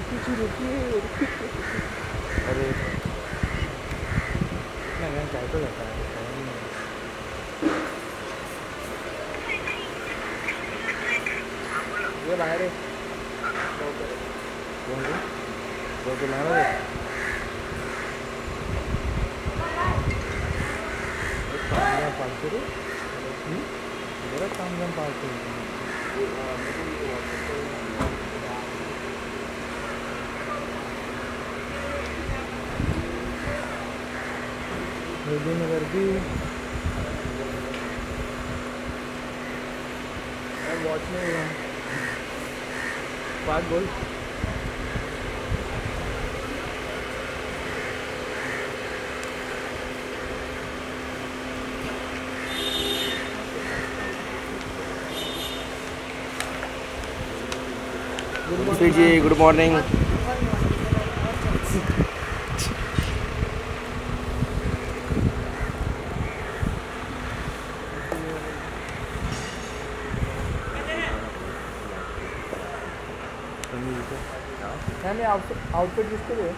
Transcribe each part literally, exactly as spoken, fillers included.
रुकिए रुकिए अरे नहीं मैं चाय तो जाता है ये बाहर है दो तो लाना है काम पालतू रे जरा काम काम पालतू नगर भी वॉच में हुआ पाँच गोल जी गुड मॉर्निंग। आउटफिट किसके लिए?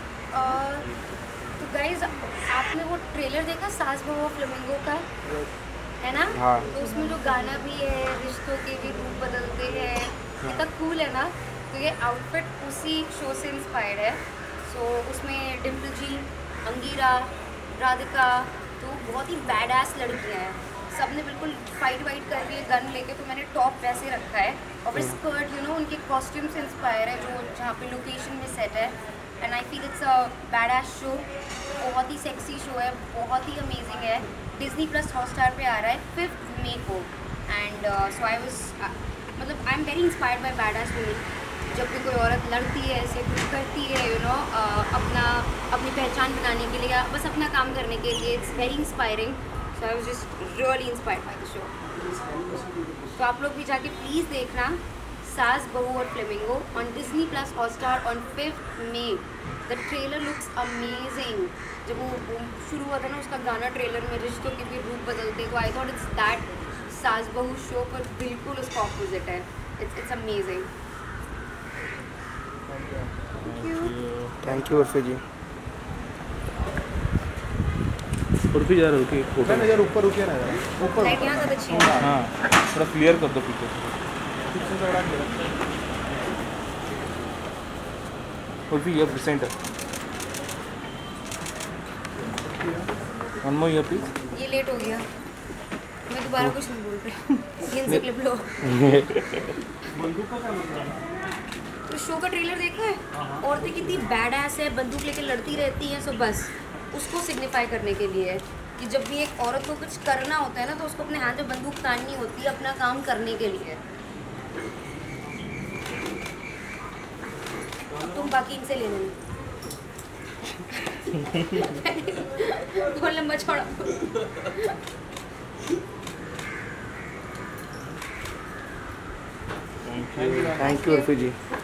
तो गाइज आपने वो ट्रेलर देखा सास बहू फ्लेमिंगो का है ना? हाँ। तो उसमें जो गाना भी है रिश्तों के भी रूप बदलते हैं कितना कूल है ना। तो ये आउटफिट उसी शो से इंस्पायर्ड है। सो so, उसमें डिम्पल जी, अंगीरा, राधिका तो बहुत ही बैड एस लड़कियाँ हैं। सब ने बिल्कुल फाइट वाइट कर रही है गन लेके, तो मैंने टॉप वैसे रखा है और फिर स्कर्ट यू नो उनके कॉस्ट्यूम से इंस्पायर है जो जहाँ पे लोकेशन में सेट है। And I feel it's a bad ass show, बहुत ही सेक्सी शो है, बहुत ही अमेजिंग है। डिज्नी प्लस हॉटस्टार पे आ रहा है फिफ्थ मई को। एंड सो आई वाज मतलब I am very inspired by bad ass women. जब भी कोई औरत लड़ती है, ऐसे कुछ करती है you you know know, uh, अपना अपनी पहचान बनाने के लिए या बस अपना काम करने के लिए, it's very inspiring. So I was just really inspired by the show. तो आप लोग भी जाके प्लीज़ देखना Saas Bahu aur flamingo on Disney plus Hotstar on fifth May. The trailer looks amazing. जब वो शुरू हुआ था ना उसका गाना ट्रेलर में, रिश्तों के भी रूप बदलते, तो आई थॉट इट्स दैट सास बहू शो, पर बिल्कुल उसका ऑपोजिट है। It's it's amazing. Thank you Urfi ji. Urfi जा रहा है फोटो ना यार, ऊपर रुकिए ना यार, ऊपर लाइट यहाँ सब अच्छी है। हाँ थोड़ा क्लियर कर दो पीछे पीछे से रख दो। उर्फी ये center one more here please. ये लेट हो गया, मैं दोबारा कुछ नहीं बोल रही। ये क्लिप लो। बंदूक का क्या मतलब है? तो शो का ट्रेलर देखा है? औरतें कितनी बैड एस है, बंदूक लेके लड़ती रहती हैं। सो बस उसको सिग्निफाई करने के लिए है कि जब भी एक औरत को कुछ करना होता है ना, तो उसको अपने हाथ में बंदूक ताननी होती है अपना काम करने के लिए। अब तुम बाकी इनसे ले लेना। बहुत लंबा छोड़ा। Thank you Urfi ji.